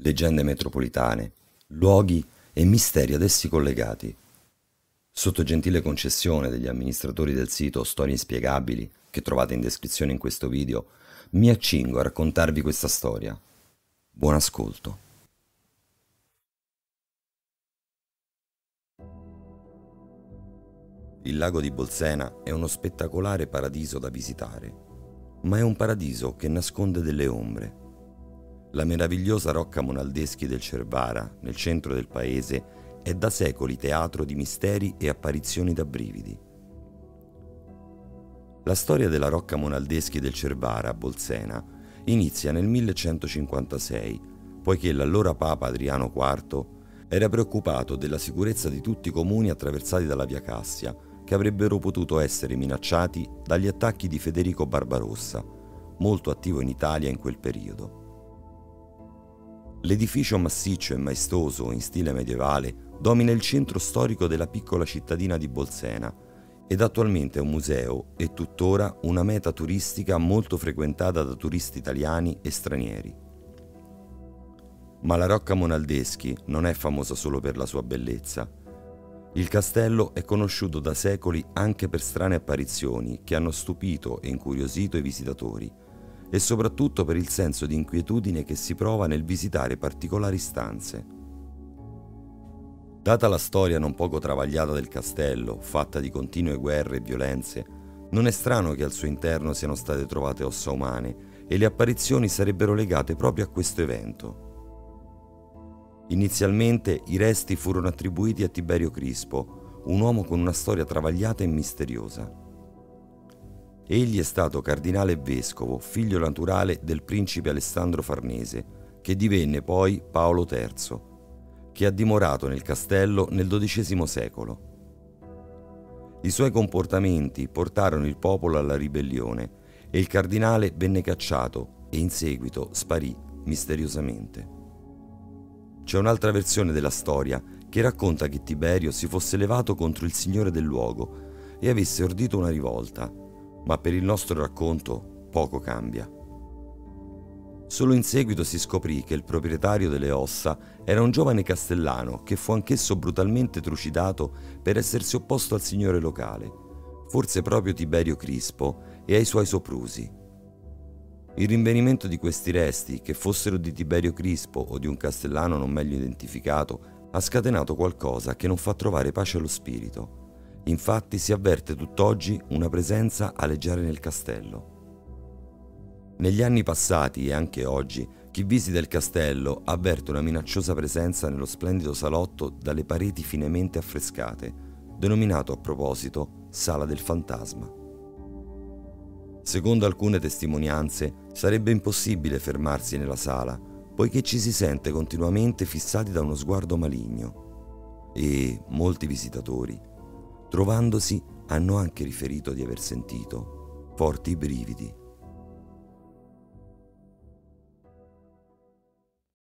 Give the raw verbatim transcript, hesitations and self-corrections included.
leggende metropolitane, luoghi e misteri ad essi collegati. Sotto gentile concessione degli amministratori del sito Storie Inspiegabili, che trovate in descrizione in questo video, mi accingo a raccontarvi questa storia. Buon ascolto. Il lago di Bolsena è uno spettacolare paradiso da visitare, ma è un paradiso che nasconde delle ombre. La meravigliosa rocca Monaldeschi del Cervara, nel centro del paese, è da secoli teatro di misteri e apparizioni da brividi. La storia della rocca Monaldeschi del Cervara a Bolsena inizia nel millecentocinquantasei, poiché l'allora Papa Adriano quarto era preoccupato della sicurezza di tutti i comuni attraversati dalla Via Cassia, che avrebbero potuto essere minacciati dagli attacchi di Federico Barbarossa, molto attivo in Italia in quel periodo. L'edificio massiccio e maestoso in stile medievale domina il centro storico della piccola cittadina di Bolsena ed attualmente è un museo e tuttora una meta turistica molto frequentata da turisti italiani e stranieri. Ma la rocca Monaldeschi non è famosa solo per la sua bellezza. Il castello è conosciuto da secoli anche per strane apparizioni che hanno stupito e incuriosito i visitatori, e soprattutto per il senso di inquietudine che si prova nel visitare particolari stanze. Data la storia non poco travagliata del castello, fatta di continue guerre e violenze, non è strano che al suo interno siano state trovate ossa umane e le apparizioni sarebbero legate proprio a questo evento. Inizialmente i resti furono attribuiti a Tiberio Crispo, un uomo con una storia travagliata e misteriosa. Egli è stato cardinale e vescovo, figlio naturale del principe Alessandro Farnese, che divenne poi Paolo terzo, che ha dimorato nel castello nel dodicesimo secolo. I suoi comportamenti portarono il popolo alla ribellione e il cardinale venne cacciato e in seguito sparì misteriosamente. C'è un'altra versione della storia che racconta che Tiberio si fosse levato contro il signore del luogo e avesse ordito una rivolta, ma per il nostro racconto poco cambia. Solo in seguito si scoprì che il proprietario delle ossa era un giovane castellano che fu anch'esso brutalmente trucidato per essersi opposto al signore locale, forse proprio Tiberio Crispo, e ai suoi soprusi. Il rinvenimento di questi resti, che fossero di Tiberio Crispo o di un castellano non meglio identificato, ha scatenato qualcosa che non fa trovare pace allo spirito. Infatti si avverte tutt'oggi una presenza aleggiare nel castello. Negli anni passati e anche oggi, chi visita il castello avverte una minacciosa presenza nello splendido salotto dalle pareti finemente affrescate, denominato a proposito Sala del Fantasma. Secondo alcune testimonianze, sarebbe impossibile fermarsi nella sala, poiché ci si sente continuamente fissati da uno sguardo maligno. E molti visitatori, trovandosi, hanno anche riferito di aver sentito forti brividi.